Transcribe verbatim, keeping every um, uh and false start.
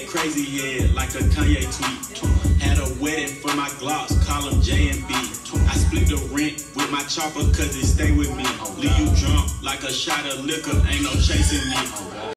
that crazy head like a Kanye tweet. Had a wedding for my Glocks, call them J and B. I split the rent with my chopper cause it stay with me. Leave you drunk like a shot of liquor, ain't no chasing me.